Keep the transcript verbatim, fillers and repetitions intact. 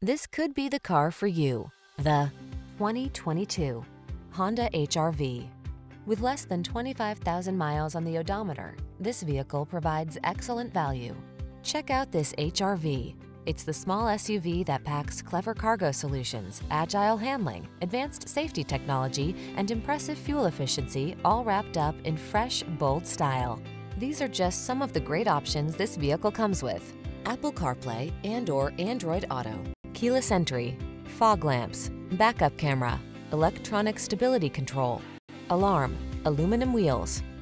This could be the car for you. The twenty twenty-two Honda H R V. With less than twenty-five thousand miles on the odometer, this vehicle provides excellent value. Check out this H R V. It's the small S U V that packs clever cargo solutions, agile handling, advanced safety technology, and impressive fuel efficiency, all wrapped up in fresh, bold style. These are just some of the great options this vehicle comes with: Apple CarPlay and or Android Auto, keyless entry, fog lamps, backup camera, electronic stability control, alarm, aluminum wheels,